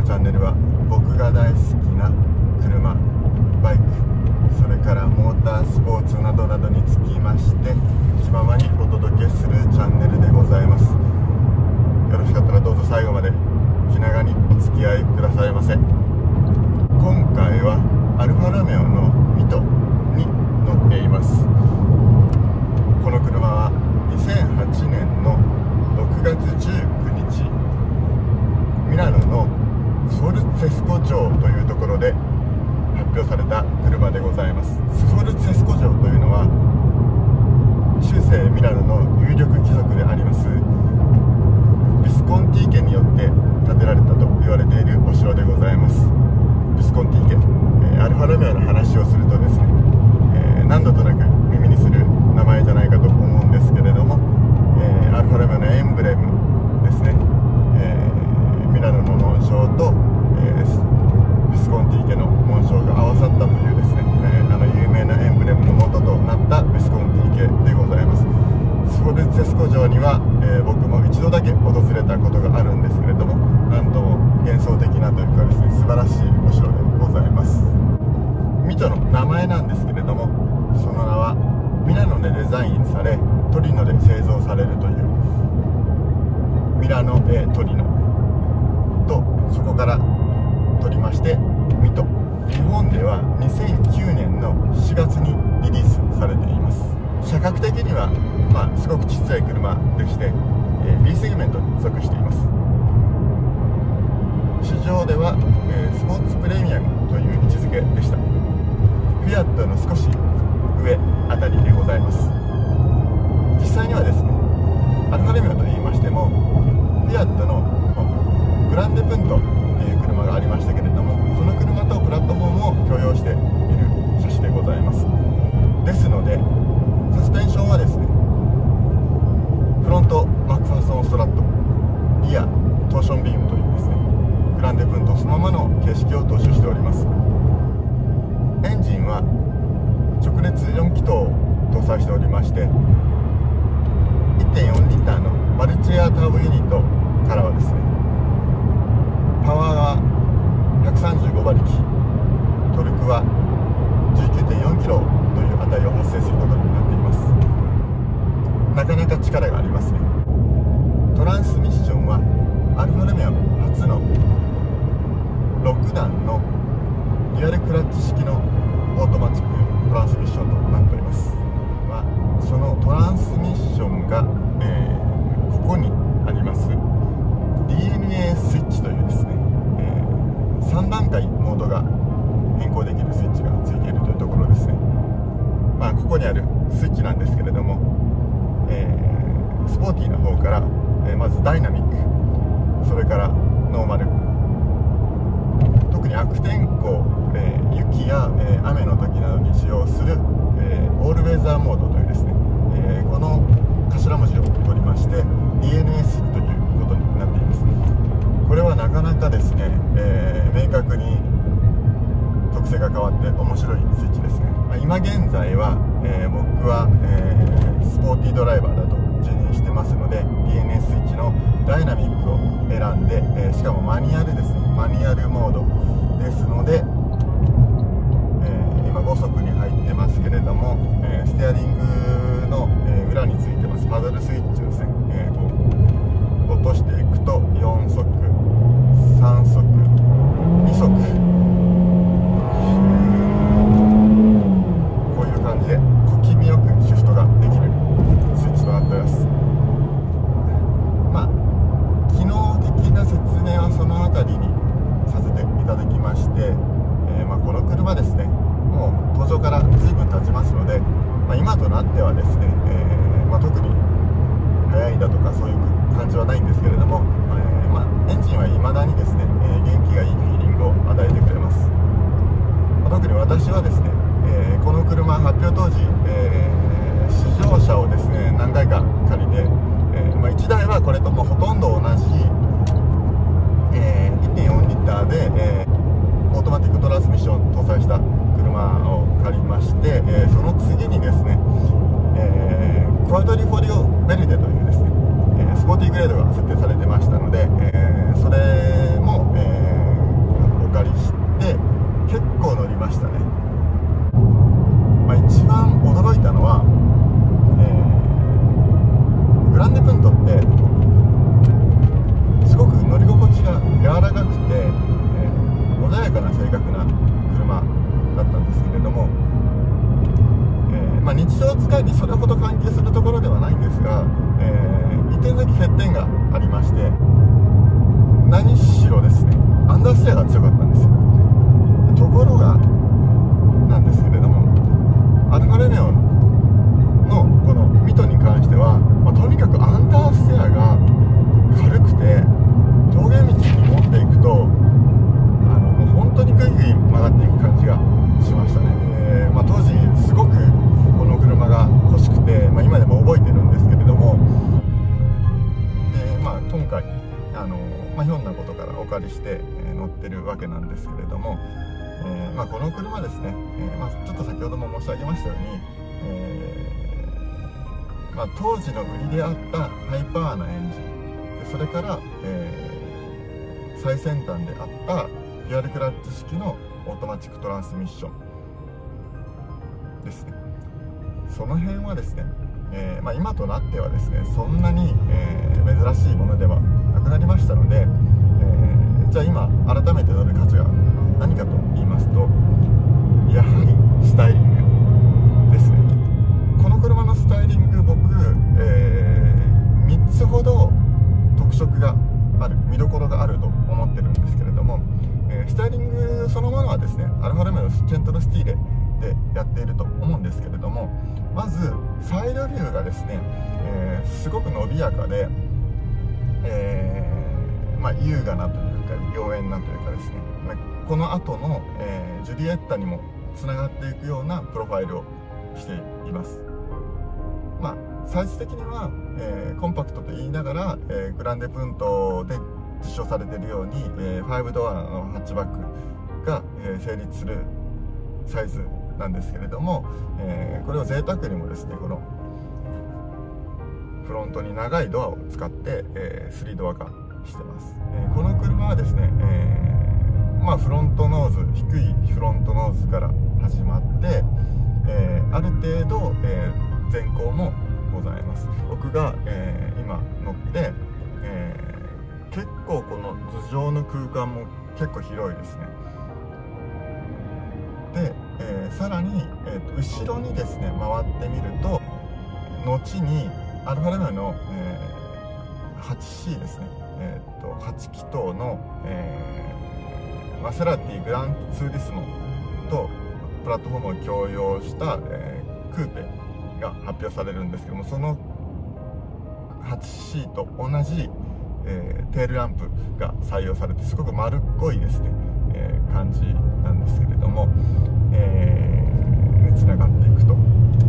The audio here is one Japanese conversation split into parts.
チャンネルは僕が大好きな車、バイク、それからモータースポーツなどなどにつきまして気ままにお届けするチャンネルでございます。よろしかったらどうぞ最後まで気長にお付き合いくださいませ。今回はアルファロメオのミトに乗っています。この車は2008年の6月19日ミラノのスフォルツェスコ城というところで発表された車でございます。スフォルツェスコ城というのは中世ミラノの有力貴族でありますビスコンティ家によって建てられたと言われているお城でございます。ビスコンティ家、アルファロメオの話をするとですね、何度となく耳にする名前じゃないかと思うんですけれども、アルファロメオのエンブレムですね、ミラノの紋章と、ビスコンティ家の紋章が合わさったというですね、有名なエンブレムの元となったビスコンティ家でございます。スフォルツェスコ城には、僕も一度だけ訪れたことがあるんですけれども、なんとも幻想的なというかですね、素晴らしいお城でございます。ミトの名前なんですけれども、その名はミラノでデザインされトリノで製造されるというミラノ・トリノと、そこから取りましてミト。日本では2009年の4月にリリースされています。車格的には、すごく小さい車でして、B セグメントに属しています。市場では、スポーツプレミアムという位置づけでした。フィアットの少し上あたりでございます。実際にはですね、アルファロメオと言いましてもフィアットのグランデプントという車がありましたけれども、その車とプラットフォームを共用している車種でございます。ですのでサスペンションはですね、フロントマクファーソンストラット、リアトーションビームというですね、グランデプントそのままの形式を踏襲しております。エンジンは直列4気筒を搭載しておりまして、 1.4 リッターのマルチエアターボユニットからはですね、パワーは135馬力、トルクは 19.4 キロという値を発生することになっています。なかなか力がありますね。トランスミッションはアルファロメオ初の6段のデュアルクラッチ式のオートマチックトランスミッションとなっております。そのトランスミッションが、ここにあります DNA スイッチというですね、3段階モードが変更できるスイッチがついているというところですね。ここにあるスイッチなんですけれども、スポーティーな方から、まずダイナミック、それからノーマル、特に悪天候、雪や、雨の時などに使用する、オールウェザーモードというですね、この頭文字を取りまして DNA スイッチということになっています。これはなかなかですね、明確に特性が変わって面白いスイッチですね。今現在は、僕は、スポーティードライバーだと自認してますので DNA スイッチのダイナミックを選んで、しかもマニュアルですね、マニュアルモードですので、今5速に入ってますけれども、ステアリングの、裏についてますパドルスイッチをですね、落としていくと4速、3速、2速、こういう感じで小気味よくシフトができるスイッチとなっております。機能的な説明はその辺りにさせていただきまして、この車ですね、もう登場から随分経ちますので、今となってはですね、特に速いだとかそういう感じはないんですけれども、エンジンは未だにですね、元気がいいフィーリングを与えてくれます。特に私はですね、この車発表当時、試乗車をですね何回か借りて、1台はこれともほとんど同じ、1.4 リッターで、オートマティックトランスミッションを搭載した車を借りまして、その次にですね、クワドリフォリオベルデというですね、スポーティーグレードが設定されてましたので、それも、 りして結構乗りましたね。一番驚いたのは、グランデプントってすごく乗り心地が柔らかくて、穏やかな正確な車だったんですけれども、日常使いにそれほど関係するところではないんですが、一点だけ欠点がありまして、何しろですね、アンダーステアが強かったんですよ。ところがなんですけれども、アルファロメオのこのミトに関しては、とにかくアンダーステアが軽くて、峠道に持っていくともう本当にグイグイ曲がっていく感じがしましたね。当時すごくこの車が欲しくて、今でも覚えてるんですけれども、で、今回ひょんなことからお借りして乗ってるわけなんですけれども、この車ですね、ちょっと先ほども申し上げましたように、当時の売りであったハイパワーなエンジンで、それから、最先端であったデュアルクラッチ式のオートマチックトランスミッションですね。その辺はですね、今となってはですね、そんなに、珍しいものではなくなりましたので、じゃあ今改めて乗る価値が何かと言いますと、やはりスタイリングですね。この車のスタイリング、僕、3つほど特色がある、見どころがあると思ってるんですけれども、スタイリングそのものはですね、アルファロメオのセントロスティーレでやっていると思うんですけれども、まずサイドビューがですね、すごく伸びやかで、優雅なというか妖艶なというかですね、この後の、ジュリエッタにもつながっていくようなプロファイルをしています。サイズ的には、コンパクトと言いながら、グランデプントで実証されているように、5ドアのハッチバックが、成立するサイズなんですけれども、これを贅沢にもですね、このフロントに長いドアを使って、3ドア化してます。この車はですね、フロントノーズ、低いフロントノーズから始まって、ある程度、前高もございます。僕が、今乗って、結構この頭上の空間も結構広いですね。で、さらに、後ろにですね回ってみると、後にアルファロメオの、8C ですね、8気筒の、マセラティグランツーリスモとプラットフォームを共用した、クーペが発表されるんですけども、その 8C と同じ、テールランプが採用されて、すごく丸っこいですね、感じなんですけれども、つながっていくと。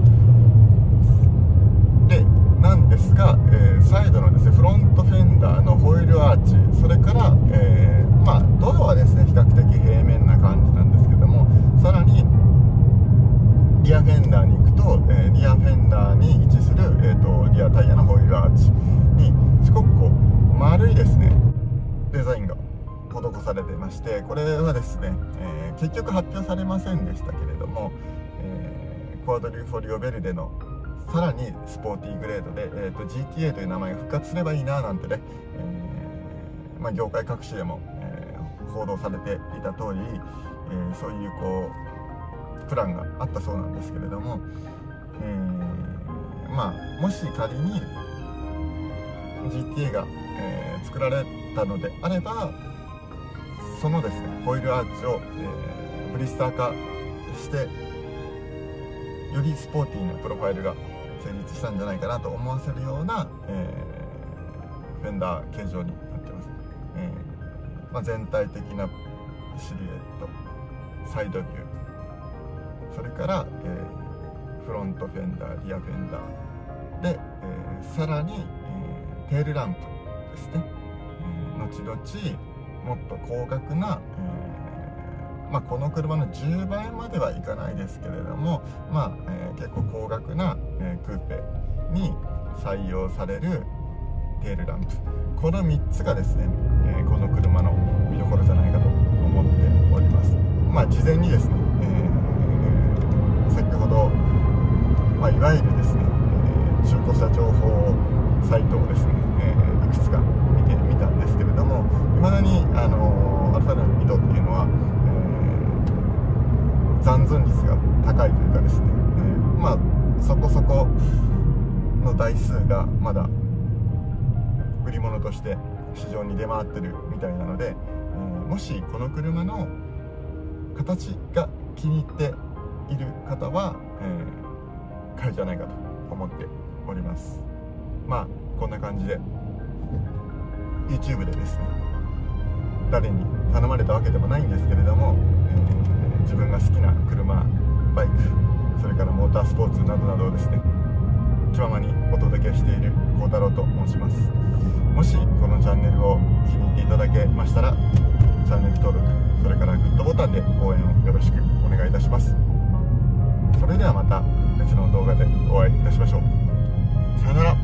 でなんですが、サイドのですねフロントフェンダーのホイールアーチ、それから、ドアはですね比較的平面な感じなんですけども、さらにリアフェンダーに行くと、リアフェンダーに位置する、リアタイヤのホイールアーチにすごくこう丸いですねデザインが施されていまして、これはですね、結局発表されませんでしたけれども、クアドリフォリオベルデのさらにスポーティーグレードで、GTA という名前が復活すればいいななんてね、業界各種でも、報道されていた通り、そういうこうプランがあったそうなんですけれども、もし仮に GTA が、作られたのであれば、そのですねホイールアーチを、ブリスター化してよりスポーティーなプロファイルが成立したんじゃないかなと思わせるような、フェンダー形状になってます。全体的なシルエット、サイドビュー、それから、フロントフェンダー、リアフェンダーで、さらに、テールランプですね、後々もっと高額な、この車の10倍まではいかないですけれども、結構高額な、クーペに採用されるテールランプ、この3つがですね、この車の見どころじゃないかと思思っております。事前にですね、先ほど、いわゆるですね、中古車情報サイトをですね、いくつか見てみたんですけれども、いまだにアルファのミドっていうのは、残存率が高いというかですね、そこそこの台数がまだ売り物として市場に出回ってるみたいなので、もしこの車の形が気に入っている方は、買うじゃないかと思っております。こんな感じで YouTube でですね、誰に頼まれたわけでもないんですけれども、自分が好きな車、バイク、それからモータースポーツなどなどをですね、気ままにお届けしている幸太郎と申します。もしこのチャンネルを気に入っていただけましたら、チャンネル登録、それからグッドボタンで応援をよろしくお願いいたします。それではまた別の動画でお会いいたしましょう。さよなら。